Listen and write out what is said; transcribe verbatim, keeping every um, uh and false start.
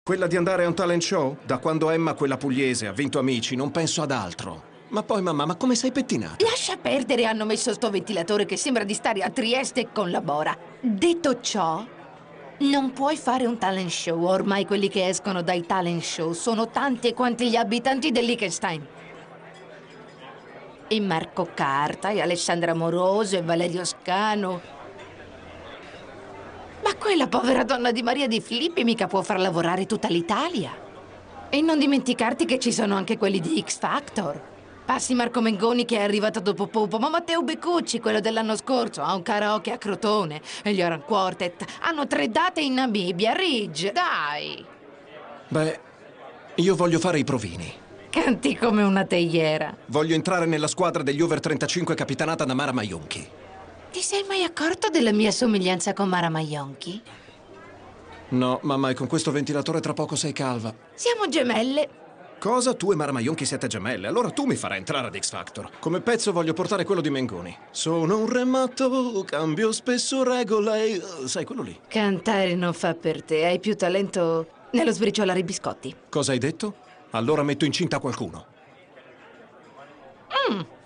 Quella di andare a un talent show? Da quando Emma, quella pugliese, ha vinto Amici, non penso ad altro. Ma poi, mamma, ma come sei pettinata? Lascia perdere, hanno messo sto ventilatore che sembra di stare a Trieste con la Bora. Detto ciò, non puoi fare un talent show. Ormai quelli che escono dai talent show sono tanti quanti gli abitanti del Liechtenstein. E Marco Carta, e Alessandra Moroso, e Valerio Scano. Ma quella povera donna di Maria Di Filippi mica può far lavorare tutta l'Italia. E non dimenticarti che ci sono anche quelli di X Factor. Passi Marco Mengoni che è arrivato dopo Pupo, ma Matteo Beccucci, quello dell'anno scorso, ha un karaoke a Crotone. E gli Oran Quartet hanno tre date in Namibia. Ridge, dai! Beh, io voglio fare i provini. Canti come una teiera. Voglio entrare nella squadra degli over trentacinque capitanata da Mara Maionchi. Ti sei mai accorto della mia somiglianza con Mara Maionchi? No, mamma, e con questo ventilatore tra poco sei calva. Siamo gemelle. Cosa? Tu e Mara Maionchi siete gemelle? Allora tu mi farai entrare ad X Factor. Come pezzo voglio portare quello di Mengoni. Sono un re matto, cambio spesso regole. uh, Sai, quello lì. Cantare non fa per te. Hai più talento nello sbriciolare i biscotti. Cosa hai detto? Allora metto incinta qualcuno. Mm.